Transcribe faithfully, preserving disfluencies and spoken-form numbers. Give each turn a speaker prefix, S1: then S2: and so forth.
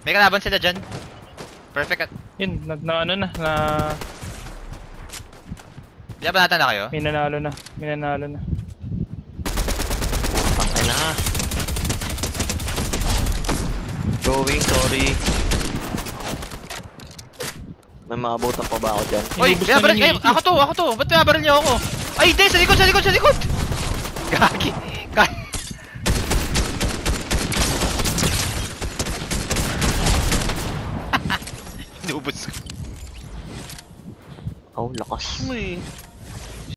S1: May kalaban sila dyan. Perfect at...
S2: Yun, na, na ano na, na...
S1: Binabanatan na kayo?
S2: May nanalo na, may nanalo na.
S3: Pakay na. Going, sorry. May maabutan pa ba ako dyan?
S1: Uy,
S2: Inubos na
S1: binabaril
S2: ng
S1: kayo!
S2: Navy.
S1: Ako to, ako to! Ba't binabaril niyo ako? Ay, hindi! Sa likod, sa likod, sa likod! Gagi! Gagi! Inubos ko.
S3: Oh, lakas mo eh.